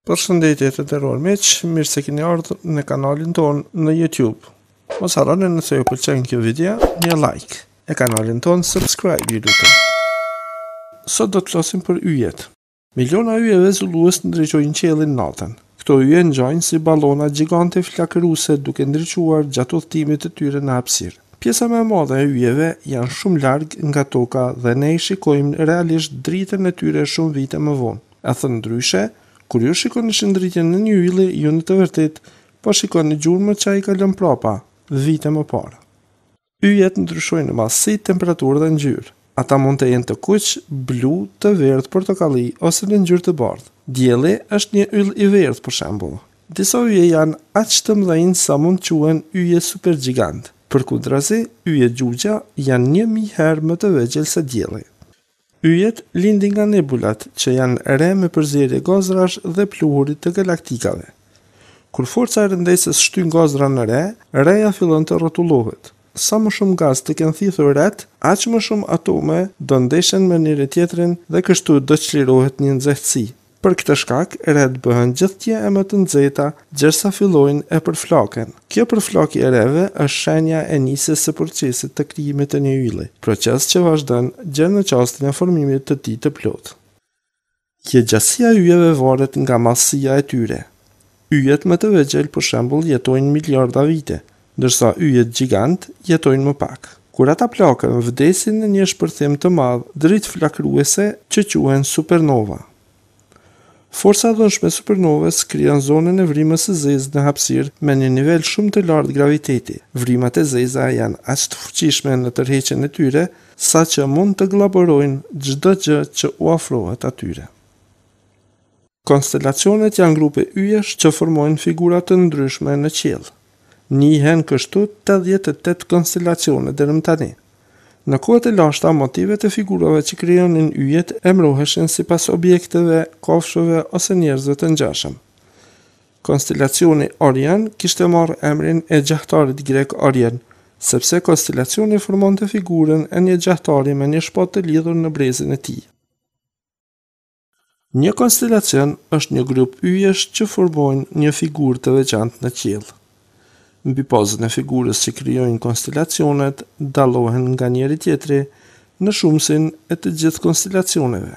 Përshëndetje të nderuar miq, mirë se keni ardhur në kanalin tonë në YouTube. Mos harroni nëse ju pëlqen kjo video, një like. E kanalin tonë subscribe ju lutem. Sot do të flasim për yjet. Miliona yjeve zullues ndriçojnë qiellin natën. Këto yje ngjajnë si ballona gjigante flakëruese duke ndriçuar gjatë udhëtimit të tyre në hapësirë. Pjesa më e madhe e yjeve janë shumë larg nga toka dhe ne i shikojmë realisht dritën e tyre shumë vite më vonë. E thënë ndryshe, kur ju shikoni shëndritjen në një ylli, ju në të vërtet po shikoni gjurmën që ai ka lënë prapa vite më parë. Yjet ndryshojnë në masi, temperaturë dhe ngjyrë. Ata mund të jenë të kuq, blu, të verdhë, portokalli ose në ngjyrë të bardhë. Dielli është një yll i verdhë për shembull. Disa yje janë aq të mëdhenj sa mund quhen yje supergjigant. Përkundrazi, yjet gjugja janë 1000 herë më të vegjël se dielli. Yjet lindin nga nebulat, që janë re me përzierje gazrash dhe pluhurit të galaktikave. Kur forca e rëndësisë shtyn gazra në re, reja fillon të rrotullohet. Sa më shumë gaz të kenë thithur ret, aq më shumë atome do ndeshen me njëri tjetrin dhe kështu do çlirohet një nxehtësi. Për këtë shkak, ret bëhen gjithtje e më të nxehta, derisa fillojnë e përflaken. Kjo përflakje e reve është shenja e nisjes së procesit të krijimit të një ylli, proces që vazhdon gjë në çastin e formimit të tij të plotë. Jetëgjatësia e yjeve varet nga masia e tyre. Yjet më të vegjël për shembull jetojnë miliarda vite, ndërsa yjet gjigant jetojnë më pak. Kur ata plakën, vdesin në një shpërthim të madh dritë flakëruese që quhen supernova. Forca e dhunshme e supernovës krijon zonën e vrimës së zezë në hapësirë me një nivel shumë të lartë graviteti. Vrimat e zeza janë aq të fuqishme në tërheqjen e tyre, saqë mund të gllaborojnë çdo gjë që u afrohet atyre. Konstelacionet janë grupe yjesh që formojnë figura të ndryshme në qiell. Njihen kështu 88 konstelacione deri më tani. Në kohët e lashta, motivet e figurave që krijonin yjet emroheshin sipas objekteve, kafshëve ose njerëzve të ngjashëm. Konstelacioni Orion kishte marrë emrin e gjahtarit grek Orion, sepse konstelacioni formonte figurën e një gjahtari me një shpatë të lidhur në brezin e tij. Një konstelacion është një grup yjesh që formojnë një figurë të veçantë në qiell. Mbi bazën e figurës që krijojnë konstelacionet, dallohen nga njëri tjetri në shumësin e të gjithë konstelacioneve.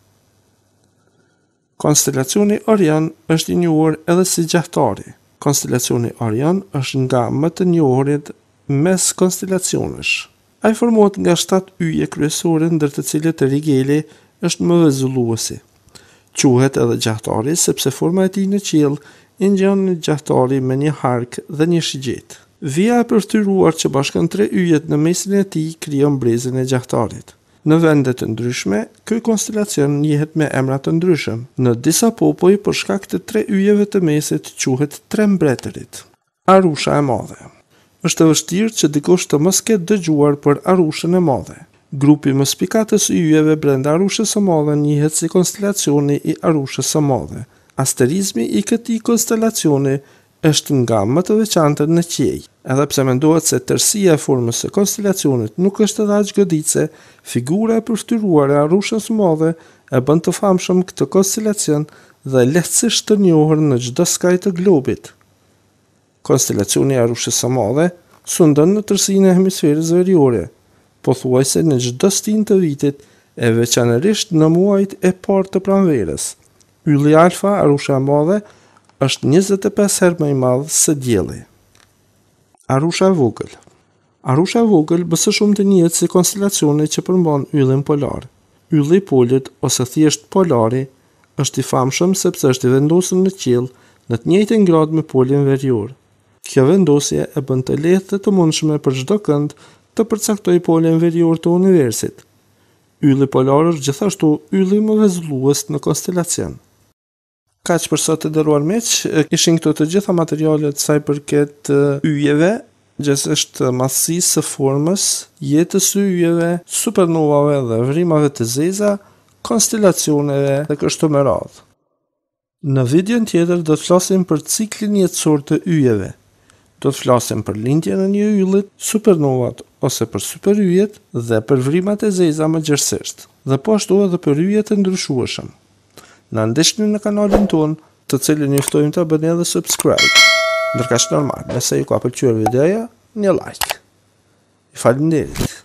Konstelacioni Orion është i njohur edhe si gjahtari. Konstelacioni Orion është nga më të njohurit mes konstelacionesh. Ai formohet nga 7 yje kryesore, ndër të cilët Rigeli është më vëzulluesi. Quhet edhe gjahtari sepse forma e tij në qiell i ngjan një gjahtari me një hark dhe një shigjet. Vija e përftyruar që bashkon 3 yjet në mesin e tij krijon brezin e gjahtarit. Në vende të ndryshme, ky konstelacion njihet me emra të ndryshëm. Në disa popull për shkak të 3 yjeve të mesit quhet Trembretërit. Arusha e Madhe. Është e vështirë që dikush të mos ketë dëgjuar për Arushën e Madhe. Grupi më spikatës i yjeve brenda Arushës së Madhe njihet si konstelacioni i Arushës së Madhe. Asterizmi i këtij konstelacioni është nga më të veçantët në qiell. Edhe pse mendohet se tërësia e formës së konstelacionit nuk është edhe aq goditse, figura e përftyruar e Arushës së Madhe e bën të famshëm këtë konstelacion dhe lehtësisht të njohur në çdo skaj të globit. Konstelacioni i Arushës së Madhe sundon në tërësinë e hemisferës veriore, pothuajse në çdo stin të vitit, e veçanërisht në muajt e parë të pranverës. Ylli Alfa, Arusha e Madhe, është 25 herë më i madh se dielli. Arusha e Vogël. Arusha e Vogël bësë shumë të njihet si konstelacioni që përmban yllin polar. Ylli i Polit ose thjesht polari është i famshëm sepse është i vendosur në qiell në të njëjtën gradë me polin verior. Kjo vendosje e bën të lehtë dhe të mundshme për çdo kënd të përcaktojë polin verior të universit. Ylli polar është gjithashtu ylli më vëzullues në konstelacion. Kaq për sot të nderuar miq, ishin këto të gjitha materialet sa i përket yjeve, gjithsesi masisë së formës, jetës së yjeve, supernovave dhe vrimave të zeza, konstelacioneve dhe kështu me radhë. Në videon tjetër do të flasim për ciklin jetësor të yjeve. Do të flasim për lindjen e një ylli, supernovat ose për superyjet dhe për vrimat e zeza më gjithsesi, dhe po ashtu edhe për yjet e ndryshueshëm. Na ndeshni në kanalin ton të cilin ju ftojmë të bëni edhe subscribe. Ndërkaq normal, nëse ju ka pëlqyer videoja, një like. Faleminderit.